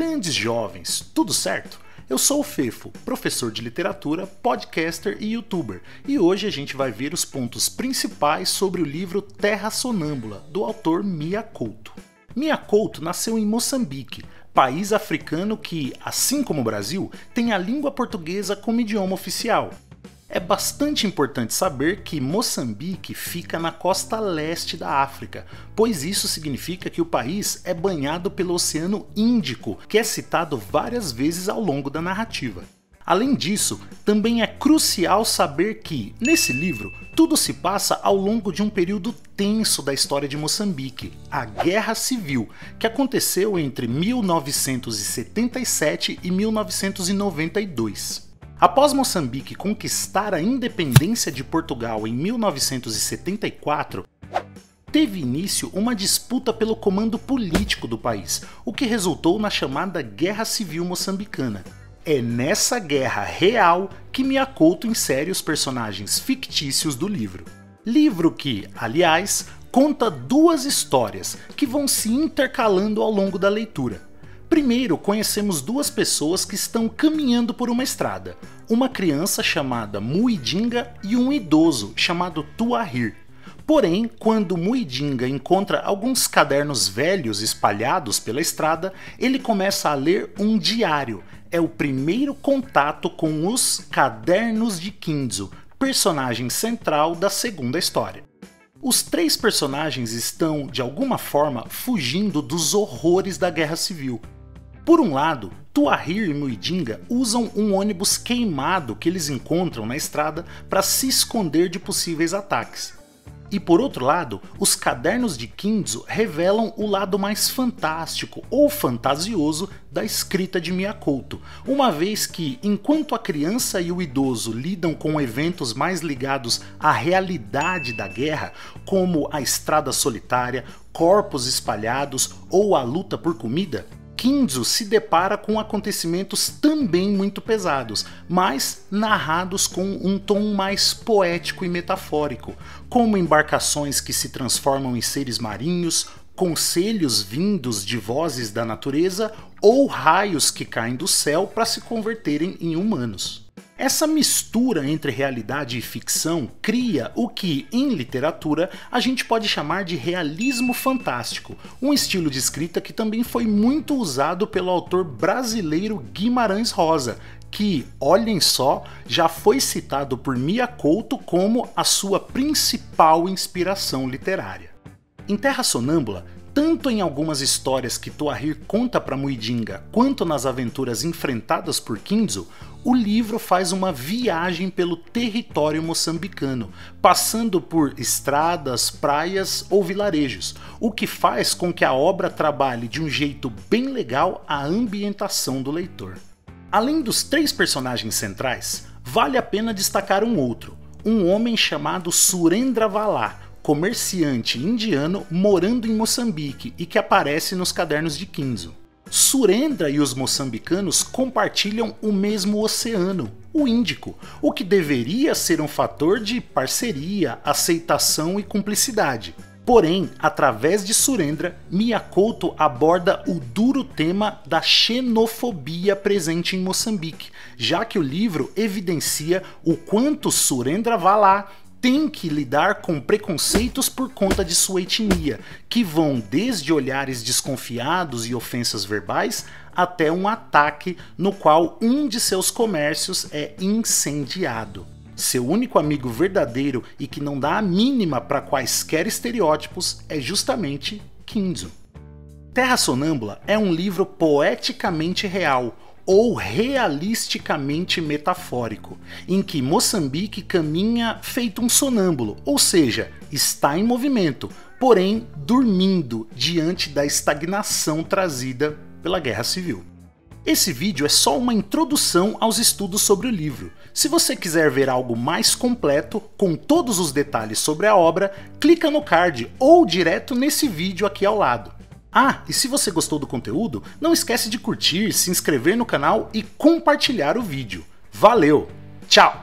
Grandes jovens, tudo certo? Eu sou o Fefo, professor de literatura, podcaster e youtuber, e hoje a gente vai ver os pontos principais sobre o livro Terra Sonâmbula, do autor Mia Couto. Mia Couto nasceu em Moçambique, país africano que, assim como o Brasil, tem a língua portuguesa como idioma oficial. É bastante importante saber que Moçambique fica na costa leste da África, pois isso significa que o país é banhado pelo Oceano Índico, que é citado várias vezes ao longo da narrativa. Além disso, também é crucial saber que, nesse livro, tudo se passa ao longo de um período tenso da história de Moçambique, a Guerra Civil, que aconteceu entre 1977 e 1992. Após Moçambique conquistar a independência de Portugal em 1974, teve início uma disputa pelo comando político do país, o que resultou na chamada Guerra Civil Moçambicana. É nessa guerra real que Mia Couto insere os personagens fictícios do livro. Livro que, aliás, conta duas histórias que vão se intercalando ao longo da leitura. Primeiro, conhecemos duas pessoas que estão caminhando por uma estrada, uma criança chamada Muidinga e um idoso chamado Tuahir. Porém, quando Muidinga encontra alguns cadernos velhos espalhados pela estrada, ele começa a ler um diário. É o primeiro contato com os Cadernos de Kinzo, personagem central da segunda história. Os três personagens estão, de alguma forma, fugindo dos horrores da Guerra Civil. Por um lado, Tuahir e Muidinga usam um ônibus queimado que eles encontram na estrada para se esconder de possíveis ataques. E por outro lado, os Cadernos de Kinzo revelam o lado mais fantástico ou fantasioso da escrita de Mia Couto, uma vez que, enquanto a criança e o idoso lidam com eventos mais ligados à realidade da guerra, como a estrada solitária, corpos espalhados ou a luta por comida, Kinzo se depara com acontecimentos também muito pesados, mas narrados com um tom mais poético e metafórico, como embarcações que se transformam em seres marinhos, conselhos vindos de vozes da natureza ou raios que caem do céu para se converterem em humanos. Essa mistura entre realidade e ficção cria o que, em literatura, a gente pode chamar de realismo fantástico, um estilo de escrita que também foi muito usado pelo autor brasileiro Guimarães Rosa, que, olhem só, já foi citado por Mia Couto como a sua principal inspiração literária. Em Terra Sonâmbula, tanto em algumas histórias que Tuahir conta para Muidinga, quanto nas aventuras enfrentadas por Kinzo, o livro faz uma viagem pelo território moçambicano, passando por estradas, praias ou vilarejos, o que faz com que a obra trabalhe de um jeito bem legal a ambientação do leitor. Além dos três personagens centrais, vale a pena destacar um outro, um homem chamado Surendra Valá, comerciante indiano morando em Moçambique e que aparece nos Cadernos de Kinzo. Surendra e os moçambicanos compartilham o mesmo oceano, o Índico, o que deveria ser um fator de parceria, aceitação e cumplicidade. Porém, através de Surendra, Mia Couto aborda o duro tema da xenofobia presente em Moçambique, já que o livro evidencia o quanto Surendra Valá tem que lidar com preconceitos por conta de sua etnia, que vão desde olhares desconfiados e ofensas verbais até um ataque no qual um de seus comércios é incendiado. Seu único amigo verdadeiro e que não dá a mínima para quaisquer estereótipos é justamente Kinzo. Terra Sonâmbula é um livro poeticamente real, ou realisticamente metafórico, em que Moçambique caminha feito um sonâmbulo, ou seja, está em movimento, porém dormindo diante da estagnação trazida pela Guerra Civil. Esse vídeo é só uma introdução aos estudos sobre o livro. Se você quiser ver algo mais completo, com todos os detalhes sobre a obra, clica no card ou direto nesse vídeo aqui ao lado. Ah, e se você gostou do conteúdo, não esquece de curtir, se inscrever no canal e compartilhar o vídeo. Valeu, tchau!